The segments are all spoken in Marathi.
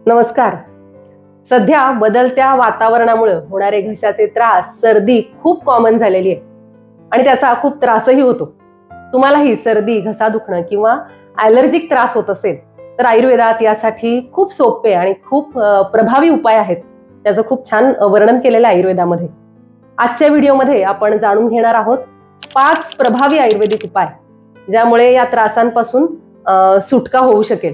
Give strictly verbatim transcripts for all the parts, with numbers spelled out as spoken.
नमस्कार. सध्या बदलत्या वातावरणामुळे होणारे घशाचे त्रास, सर्दी खूप कॉमन झालेली आहे आणि त्याचा खूप त्रासही होतो. तुम्हालाही सर्दी, घसा दुखणं किंवा ॲलर्जिक त्रास होत असेल तर आयुर्वेदात यासाठी खूप सोपे आणि खूप प्रभावी उपाय आहेत. त्याचं खूप छान वर्णन केलेलं आहे आयुर्वेदामध्ये. आजच्या व्हिडिओमध्ये आपण जाणून घेणार आहोत पाच प्रभावी आयुर्वेदिक उपाय ज्यामुळे या त्रासांपासून सुटका होऊ शकेल.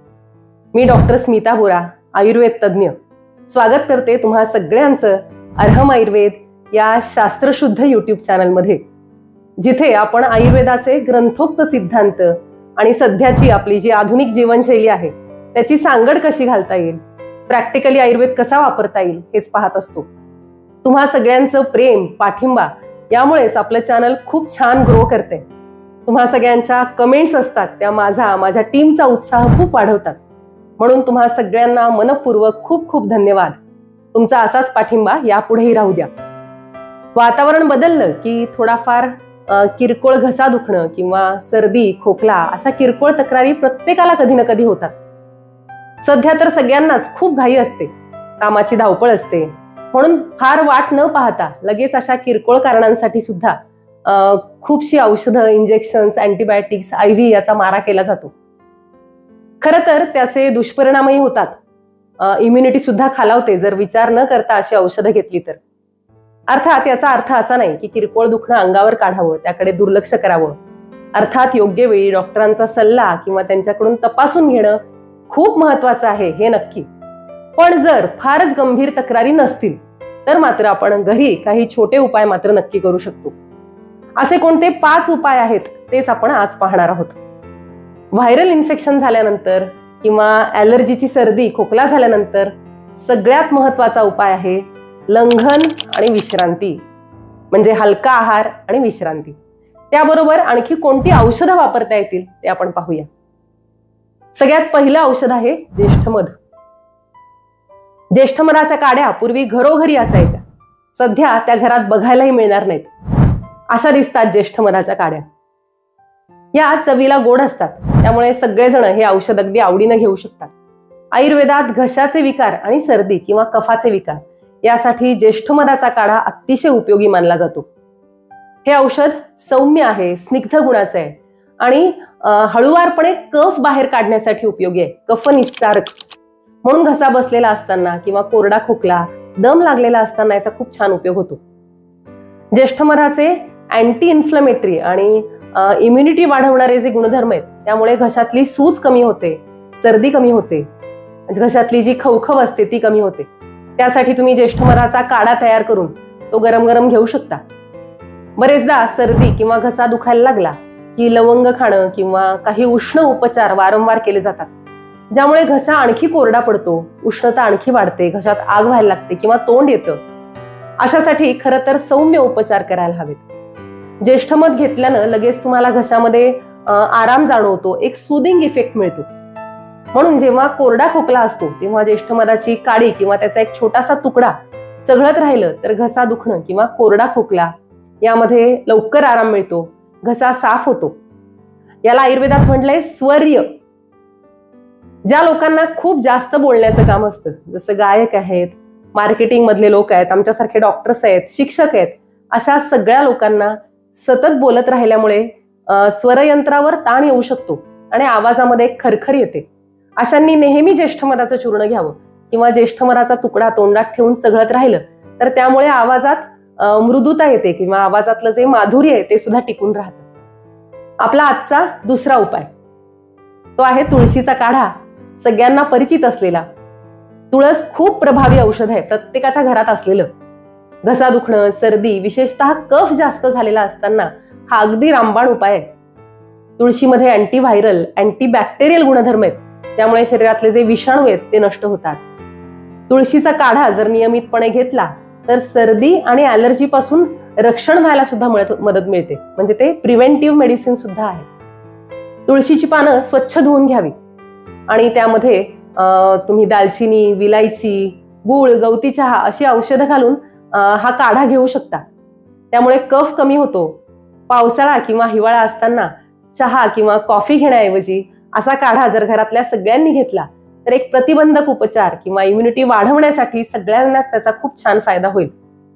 मी डॉक्टर स्मिता बोरा, आयुर्वेद तज्ञ, स्वागत करते तुम्हा सगळ्यांचं अर्हम आयुर्वेद या शास्त्रशुद्ध यूट्यूब चॅनलमध्ये, जिथे आपण आयुर्वेदाचे ग्रंथोक्त सिद्धांत आणि सध्याची आपली जी आधुनिक जीवनशैली आहे त्याची सांगड कशी घालता येईल, प्रॅक्टिकली आयुर्वेद कसा वापरता येईल हेच पाहत असतो. तुम्हा सगळ्यांचं प्रेम, पाठिंबा यामुळेच आपलं चॅनल खूप छान ग्रो करते. तुम्हा सगळ्यांच्या कमेंट्स असतात त्या माझा माझ्या टीमचा उत्साह खूप वाढवतात. म्हणून तुम्हा सगळ्यांना मनपूर्वक खूप खूप धन्यवाद. तुमचा असाच पाठिंबा यापुढेही राहू द्या. वातावरण बदललं की थोडाफार किरकोळ घसा दुखणं किंवा सर्दी, खोकला अशा किरकोळ तक्रारी प्रत्येकाला कधी ना कधी होतात. सध्या तर सगळ्यांनाच खूप घाई असते, कामाची धावपळ असते, म्हणून फार वाट न पाहता लगेच अशा किरकोळ कारणांसाठी सुद्धा खूपशी औषधं, इंजेक्शन्स, अँटीबायोटिक्स, आय व्ही याचा मारा केला जातो. खरं तर त्याचे दुष्परिणामही होतात. इम्युनिटी सुद्धा खालावते जर विचार न करता अशी औषधं घेतली तर. अर्थात याचा अर्थ असा नाही की किरकोळ दुखणं अंगावर काढावं, त्याकडे दुर्लक्ष करावं. अर्थात योग्य वेळी डॉक्टरांचा सल्ला किंवा त्यांच्याकडून तपासून घेणं खूप महत्वाचं आहे, हे नक्की. पण जर फारच गंभीर तक्रारी नसतील तर मात्र आपण घरी काही छोटे उपाय मात्र नक्की करू शकतो. असे कोणते पाच उपाय आहेत तेच आपण आज पाहणार आहोत. व्हायरल इन्फेक्शन झाल्यानंतर किंवा ॲलर्जीची सर्दी, खोकला झाल्यानंतर सगळ्यात महत्वाचा उपाय आहे लंघन आणि विश्रांती, म्हणजे हलका आहार आणि विश्रांती. त्याबरोबर आणखी कोणती औषधं वापरता येतील ते आपण पाहूया. सगळ्यात पहिलं औषध आहे ज्येष्ठमध. ज्येष्ठमधाच्या काड्या पूर्वी घरोघरी असायच्या, सध्या त्या घरात बघायलाही मिळणार नाहीत. अशा दिसतात ज्येष्ठमधाच्या काड्या. या चवीला गोड असतात, त्यामुळे सगळेजण हे औषध अगदी आवडीनं घेऊ शकतात. आयुर्वेदात घशाचे विकार आणि सर्दी किंवा कफाचे विकार यासाठी ज्येष्ठमधाचा काढा अतिशय उपयोगी मानला जातो. हे औषध सौम्य आहे, स्निग्ध गुणाचे आहे आणि हळुवारपणे कफ बाहेर काढण्यासाठी उपयोगी आहे, कफ निस्सारक. म्हणून घसा बसलेला असताना किंवा कोरडा खोकला, दम लागलेला असताना याचा खूप छान उपयोग होतो. ज्येष्ठमधाचे अँटी इन्फ्लमेटरी आणि इम्युनिटी वाढवणारे जे गुणधर्म आहेत त्यामुळे घशातली सूज कमी होते, सर्दी कमी होते, घशातली जी खवखव असते ती कमी होते. त्यासाठी तुम्ही ज्येष्ठमधाचा काढा तयार करून तो गरम गरम घेऊ शकता. बरेचदा सर्दी किंवा घसा दुखायला लागला की लवंग खाणं किंवा काही उष्ण उपचार वारंवार केले जातात, ज्यामुळे घसा आणखी कोरडा पडतो, उष्णता आणखी वाढते, घशात आग व्हायला लागते किंवा तोंड येतं. अशासाठी खरं तर सौम्य उपचार करायला हवेत. ज्येष्ठमध घेतल्यानं लगेच तुम्हाला घशामध्ये आराम जाणवतो, एक सुदिंग इफेक्ट मिळतो. म्हणून जेव्हा कोरडा खोकला असतो तेव्हा ज्येष्ठमधाची काडी किंवा त्याचा एक छोटासा तुकडा चघळत राहिलं तर घसा दुखणं किंवा कोरडा खोकला यामध्ये लवकर आराम मिळतो, घसा साफ होतो. याला आयुर्वेदात म्हटलंय स्वर्य. ज्या लोकांना खूप जास्त बोलण्याचं काम असतं, जसं गायक आहेत, मार्केटिंग मधले लोक आहेत, आमच्यासारखे डॉक्टर्स आहेत, शिक्षक आहेत, अशा सगळ्या लोकांना सतत बोलत राहिल्यामुळे स्वरयंत्रावर ताण येऊ शकतो आणि आवाजामध्ये खरखर येते. अशांनी नेहमी ज्येष्ठमधाचं चूर्ण घ्यावं किंवा ज्येष्ठमधाचा तुकडा तोंडात ठेवून चघळत राहिलं तर त्यामुळे आवाजात मृदुता येते किंवा आवाजातलं जे माधुर्य आहे ते सुद्धा टिकून राहतं. आपला आजचा दुसरा उपाय तो आहे तुळशीचा काढा. सगळ्यांना परिचित असलेला तुळस खूप प्रभावी औषध आहे, प्रत्येकाच्या घरात असलेलं. घसा दुखणं, सर्दी, विशेषतः कफ जास्त झालेला असताना हा अगदी रामबाण उपाय आहे. तुळशीमध्ये अँटीव्हायरल, अँटीबॅक्टेरियल गुणधर्म आहेत, त्यामुळे शरीरातले जे विषाणू आहेत ते नष्ट होतात. तुळशीचा काढा जर नियमितपणे घेतला तर सर्दी आणि ॲलर्जी पासून रक्षण व्हायला सुद्धा मदत मिळते, म्हणजे ते प्रिव्हेंटिव्ह मेडिसिन सुद्धा आहे. तुळशीची पानं स्वच्छ धुवून घ्यावी आणि त्यामध्ये तुम्ही दालचिनी, विलायची, गूळ, गवती चहा अशी औषधं घालून हा काढा घेऊ शकता. त्यामुळे कफ कमी होतो. पावसाळा किंवा हिवाळा असताना चहा किंवा कॉफी घेण्याऐवजी असा काढा जर घरातल्या सगळ्यांनी घेतला तर एक प्रतिबंधक उपचार किंवा इम्युनिटी वाढवण्यासाठी सगळ्यांनाच त्याचा खूप छान फायदा होईल.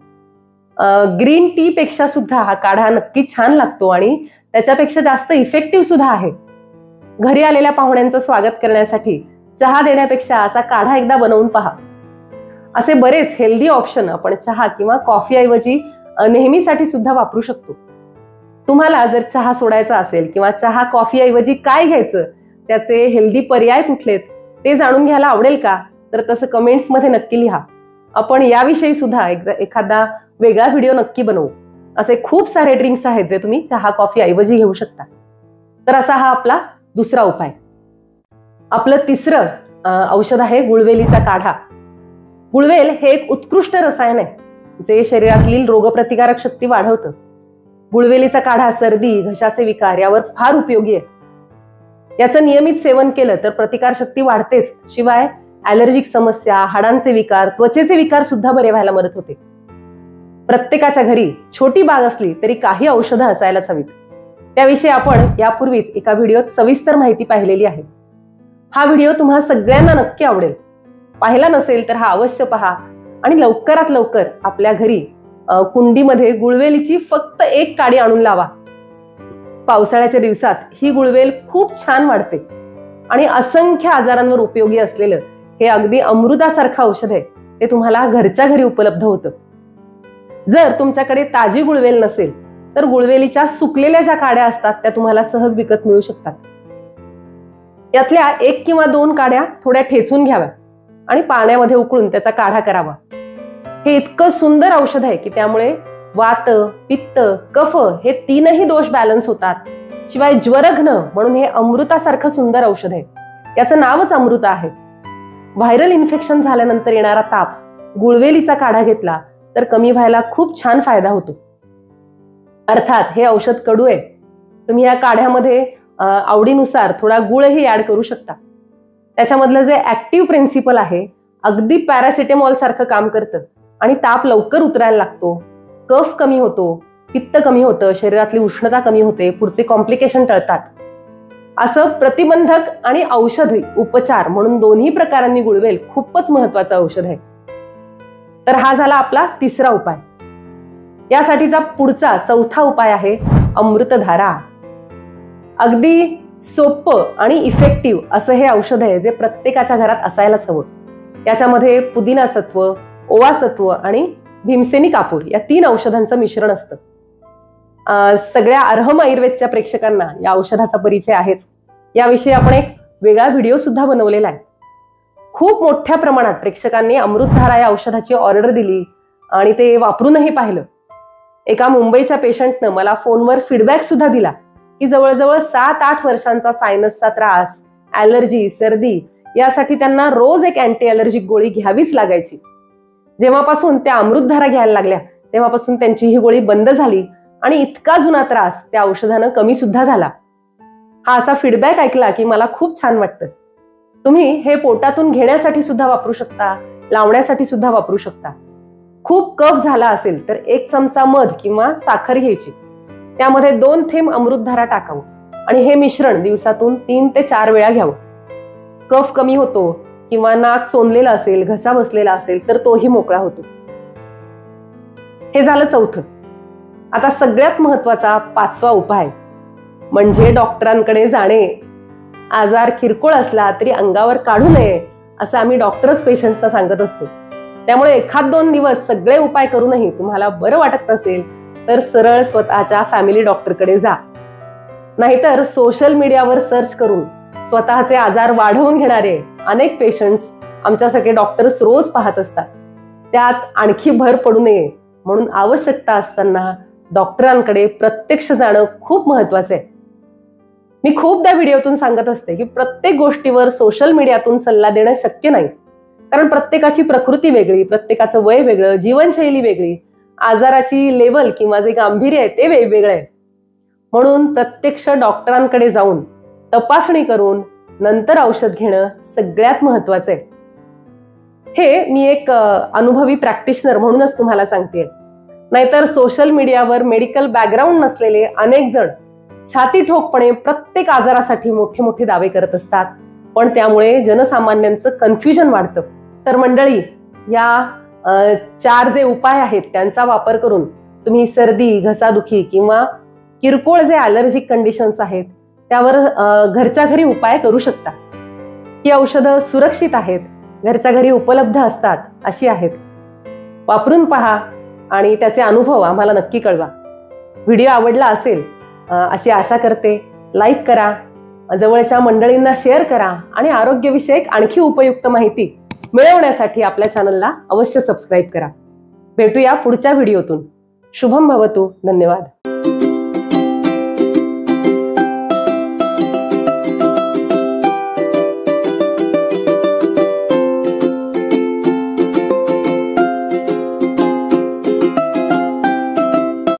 ग्रीन टी पेक्षा सुद्धा हा काढा नक्की छान लागतो आणि त्याच्यापेक्षा जास्त इफेक्टिव्ह सुद्धा आहे. घरी आलेल्या पाहुण्यांचं स्वागत करण्यासाठी चहा देण्यापेक्षा असा काढा एकदा बनवून पहा. असे बरेच हेल्दी ऑप्शन आपण चहा किंवा कॉफी ऐवजी नेहमीसाठी सुद्धा वापरू शकतो. तुम्हाला जर चहा सोडायचा असेल किंवा चहा कॉफी ऐवजी काय घ्यायचं, त्याचे हेल्दी पर्याय कुठलेत ते जाणून घ्यायला आवडेल का, तर तसं कमेंट्स मध्ये नक्की लिहा. आपण याविषयी सुद्धा एखादा वेगळा व्हिडिओ नक्की बनवू. असे खूप सारे ड्रिंक्स आहेत जे तुम्ही चहा कॉफी ऐवजी घेऊ शकता. तर असा हा आपला दुसरा उपाय. आपलं तिसरं औषध आहे गुळवेलीचा काढा. गुळवेल हे एक उत्कृष्ट रसायन आहे जे शरीरातील रोगप्रतिकारक शक्ती वाढवतं. गुळवेलीचा काढा सर्दी, घशाचे विकार यावर फार उपयोगी आहे. याचं नियमित सेवन केलं तर प्रतिकार शक्ती वाढतेच, शिवाय ॲलर्जिक समस्या, हाडांचे विकार, त्वचेचे विकार सुद्धा बरे व्हायला मदत होते. प्रत्येकाच्या घरी छोटी बाग असली तरी काही औषधं असायलाच हवीत. त्याविषयी आपण यापूर्वीच एका व्हिडिओत सविस्तर माहिती पाहिलेली आहे. हा व्हिडिओ तुम्हा सगळ्यांना नक्की आवडेल. पाहिला नसेल तर हा अवश्य पहा आणि लवकरात लवकर आपल्या घरी कुंडीमध्ये गुळवेलीची फक्त एक काडी आणून लावा. पावसाळ्याच्या दिवसात ही गुळवेल खूप छान वाढते आणि असंख्य आजारांवर उपयोगी असलेलं हे अगदी अमृतासारखं औषध आहे. ते तुम्हाला घरच्या घरी उपलब्ध होतं. जर तुमच्याकडे ताजी गुळवेल नसेल तर गुळवेलीच्या सुकलेल्या ज्या काड्या असतात त्या तुम्हाला सहज विकत मिळू शकतात. यातल्या एक किंवा दोन काड्या थोड्या ठेचून घ्याव्या आणि पाण्यामध्ये उकळून त्याचा काढा करावा. हे इतकं सुंदर औषध आहे की त्यामुळे वात, पित्त, कफ हे तीनही दोष बॅलन्स होतात. शिवाय ज्वरघ्न म्हणून हे अमृतासारखं सुंदर औषध आहे. याचं नावच अमृत आहे. व्हायरल इन्फेक्शन झाल्यानंतर येणारा ताप गुळवेलीचा काढा घेतला तर कमी व्हायला खूप छान फायदा होतो. अर्थात हे औषध कडू आहे. तुम्ही या काढ्यामध्ये आवडीनुसार थोडा गुळही ऍड करू शकता. त्याच्यामधलं जे ऍक्टिव्ह प्रिन्सिपल आहे अगदी पॅरासिटेमॉल सारखं काम करतं आणि ताप लवकर उतरायला लागतो, कफ कमी होतो, पित्त कमी होतं, शरीरातली उष्णता कमी होते, पुढचे कॉम्प्लिकेशन टळतात. असं प्रतिबंधक आणि औषधी उपचार म्हणून दोन्ही प्रकारांनी गुळवेल खूपच महत्वाचं औषध आहे. तर हा झाला आपला तिसरा उपाय. यासाठीचा पुढचा चौथा उपाय आहे अमृतधारा. अगदी सोपं आणि इफेक्टिव्ह असं हे औषध आहे जे प्रत्येकाच्या घरात असायलाच हवं. याच्यामध्ये पुदिना सत्व, ओवा सत्व आणि भीमसेनी कापूर या तीन औषधांचं मिश्रण असतं. सगळ्या अर्हम आयुर्वेदच्या प्रेक्षकांना या औषधाचा परिचय आहेच. याविषयी आपण एक वेगळा व्हिडिओ सुद्धा बनवलेला आहे. खूप मोठ्या प्रमाणात प्रेक्षकांनी अमृतधारा या औषधाची ऑर्डर दिली आणि ते वापरूनही पाहिलं. एका मुंबईच्या पेशंटनं मला फोनवर फीडबॅक सुद्धा दिला की जवळजवळ सात आठ वर्षांचा सायनसचा त्रास, ॲलर्जी, सर्दी यासाठी त्यांना रोज एक अँटी ॲलर्जिक गोळी घ्यावीच लागायची. जेव्हापासून त्या अमृतधारा घ्यायला लागल्या तेव्हापासून त्यांची ही गोळी बंद झाली आणि इतका जुना त्रास त्या औषधानं कमी सुद्धा झाला. हा असा फीडबॅक ऐकला की मला खूप छान वाटतं. तुम्ही हे पोटातून घेण्यासाठी सुद्धा वापरू शकता, लावण्यासाठी सुद्धा वापरू शकता. खूप कफ झाला असेल तर एक चमचा मध किंवा साखर घ्यायची, त्यामध्ये दोन थेंब अमृतधारा टाकावं आणि हे मिश्रण दिवसातून तीन ते चार वेळा घ्यावं. कफ कमी होतो किंवा नाक चोंदलेला असेल, घसा बसलेला असेल तर तोही मोकळा होतो. हे झालं चौथं. आता सगळ्यात महत्वाचा पाचवा उपाय म्हणजे डॉक्टरांकडे जाणे. आजार किरकोळ असला तरी अंगावर काढू नये असं आम्ही डॉक्टरच पेशंट्सना सांगत असतो. त्यामुळे एखाद दोन दिवस सगळे उपाय करूनही तुम्हाला बरं वाटत नसेल तर सरळ स्वतःच्या फॅमिली डॉक्टरकडे जा. नाहीतर सोशल मीडियावर सर्च करून स्वतःचे आजार वाढवून घेणारे अनेक पेशंट्स आमच्यासारखे डॉक्टर्स रोज पाहत असतात. त्यात आणखी भर पडू नये म्हणून आवश्यकता असताना डॉक्टरांकडे प्रत्यक्ष जाणं खूप महत्वाचं आहे. मी खूपदा व्हिडिओतून सांगत असते की प्रत्येक गोष्टीवर सोशल मीडियातून सल्ला देणं शक्य नाही. कारण प्रत्येकाची प्रकृती वेगळी, प्रत्येकाचं वय वेगळं, जीवनशैली वेगळी, आजाराची लेवल किंवा जे गांभीर्य आहे ते वेगवेगळं आहे. म्हणून प्रत्यक्ष डॉक्टरांकडे जाऊन तपासणी करून नंतर औषध घेणं सगळ्यात महत्वाचं आहे. हे मी एक अनुभवी प्रॅक्टिशनर म्हणूनच तुम्हाला सांगते. नाहीतर सोशल मीडियावर मेडिकल बॅकग्राऊंड नसलेले अनेक जण छाती ठोकपणे प्रत्येक आजारासाठी मोठे मोठे दावे करत असतात पण त्यामुळे जनसामान्यांचं कन्फ्युजन वाढतं. तर मंडळी, या चार जे उपाय आहेत त्यांचा वापर करून तुम्ही सर्दी, घसादुखी किंवा किरकोळ जे ॲलर्जिक कंडिशन्स आहेत त्यावर घरच्या घरी उपाय करू शकता. ही औषधं सुरक्षित आहेत, घरच्या घरी उपलब्ध असतात अशी आहेत. वापरून पहा आणि त्याचे अनुभव आम्हाला नक्की कळवा. व्हिडिओ आवडला असेल अशी आशा करते. लाईक करा, जवळच्या मंडळींना शेअर करा आणि आरोग्यविषयक आणखी उपयुक्त माहिती मिळवण्यासाठी आपल्या चॅनलला अवश्य सबस्क्राईब करा. भेटूया पुढच्या व्हिडिओतून. शुभम भवतु. धन्यवाद.